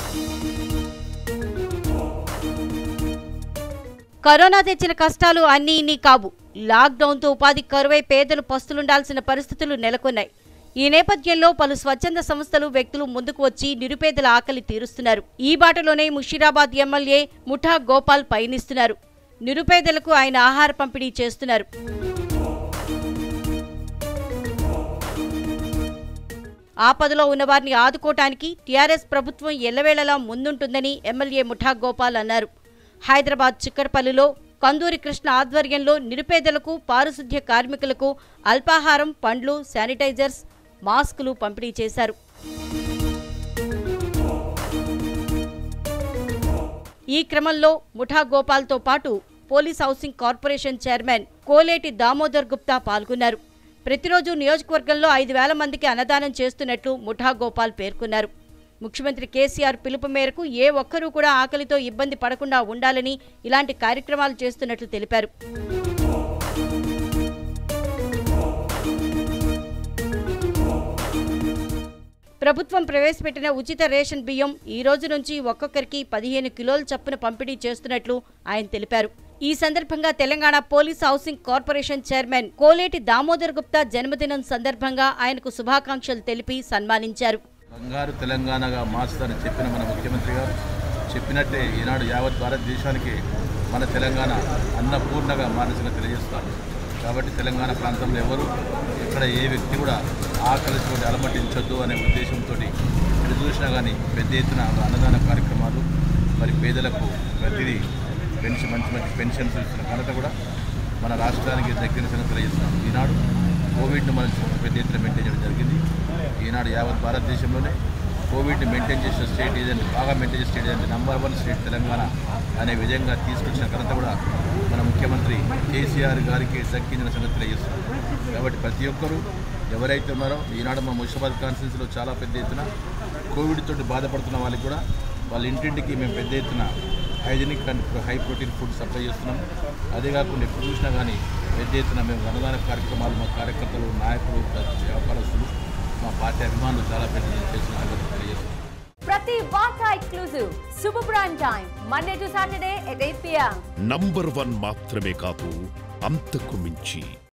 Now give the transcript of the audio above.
Corona తెచ్చిన కష్టాలు అన్నీ ఇన్ని కావు. లాక్డౌన్తో ఉపాధి కరువై పేదలు పస్తులుండాల్సిన పరిస్థితులు నెలకొన్నాయి. ఈ నేపథ్యంలో పలు స్వచ్ఛంద సంస్థలు, వ్యక్తులు ముందుకు వచ్చి నిరుపేదల ఆకలి తీరుస్తున్నారు. ఈ బాటలోనే ముషీరాబాద్ ఎమ్మెల్యే ముఠా గోపాల్ పయనిస్తున్నారు. నిరుపేదలకు ఆయన ఆహార పంపిణీ చేస్తున్నారు. ఆపదలో ఉన్నవారిని ఆదుకోవటానికి టీఆర్ఎస్ ప్రభుత్వం ఎల్లవేళలా ముందుంటుందని ఎమ్మెల్యే ముఠా గోపాల్ అన్నారు. హైదరాబాద్ చిక్కడపల్లిలో కందూరి కృష్ణ ఆధ్వర్యంలో నిరుపేదలకు, పారిశుద్ధ్య కార్మికులకు అల్పాహారం, పండ్లు, శానిటైజర్స్, మాస్కులు పంపిణీ చేశారు. ఈ క్రమంలో ముఠా గోపాల్తో పాటు police housing corporation chairman Koleti Damodar Gupta పాల్గొన్నారు. ప్రతిరోజు నియోజకవర్గంలో 5,000 మందికి అన్నదానం చేస్తున్నట్లు ముఠా గోపాల్ పేర్కొన్నారు. ముఖ్యమంత్రి కేసీఆర్ పిలుపు మేరకు ఏ ఒక్కరూ కూడా ఆకలితో ఇబ్బంది పడకుండా ఉండాలని ఇలాంటి కార్యక్రమాలు చేస్తున్నట్లు తెలిపారు. ప్రభుత్వం ప్రవేశపెట్టిన ఉచిత రేషన్ బియ్యం ఈ రోజు నుంచి ఒక్కొక్కరికి 15 కిలోల చొప్పున పంపిణీ చేస్తున్నట్లు ఆయన తెలిపారు. ఈ సందర్భంగా Telangana police housing corporation chairman Koleti Damodar Gupta జన్మదినం సందర్భంగా ఆయనకు శుభాకాంక్షలు తెలిపి సన్మానించారు. బంగారు తెలంగాణగా మార్చుతారని చెప్పిన మన ముఖ్యమంత్రి గారు చెప్పినట్టే ఈనాడు యావత్ భారతదేశానికి మన తెలంగాణ అన్నపూర్ణగా మానసిగా తెలియజేస్తారు. కాబట్టి తెలంగాణ ప్రాంతంలో ఎవరు ఇక్కడ ఏ వ్యక్తి కూడా ఆకలితో అలమటించొద్దు అనే ఉద్దేశంతో ఎటు చూసినా కానీ పెద్ద ఎత్తున అన్నదాన కార్యక్రమాలు, మరి పేదలకు ప్రతిదీ మంచి పెన్షన్స్ ఇస్తున్న ఘనత కూడా మన రాష్ట్రానికి దగ్గర సంగతి తెలియజేస్తున్నాం. ఈనాడు కోవిడ్ను మనం పెద్ద ఎత్తున మెయింటైన్ చేయడం జరిగింది. ఈనాడు యావత్ భారతదేశంలోనే కోవిడ్ని మెయింటైన్ చేసిన స్టేట్ ఏదంటే, బాగా మెయింటైన్ చేసే స్టేట్ ఏదంటే నంబర్ 1 స్టేట్ తెలంగాణ అనే విధంగా తీసుకొచ్చిన ఘనత కూడా మన ముఖ్యమంత్రి కేసీఆర్ గారికి దక్కించిన సంగతి తెలియజేస్తున్నాం. కాబట్టి ప్రతి ఒక్కరూ ఎవరైతే ఉన్నారో ఈనాడు మా ముషీరాబాద్ కాన్స్టిట్యున్సీలో చాలా పెద్ద ఎత్తున కోవిడ్ తోటి బాధపడుతున్న వాళ్ళకి కూడా వాళ్ళ ఇంటింటికి మేము పెద్ద ఎత్తున hygienic and high protein food supply చేస్తున్నాం. అదే కాకుండా ఎప్పుడు చూసినా కానీ పెద్ద ఎత్తున మేము అన్నదాన కార్యక్రమాలు మా కార్యకర్తలు, నాయకులు, వ్యాపారస్తులు, మా పార్టీ అభిమానులు చాలా పెద్ద చేస్తున్నారు. ప్రతి వార్త exclusive super prime time Monday to Saturday at 8 PM. Number 1 మాత్రమే కాదు, అంతకు మించి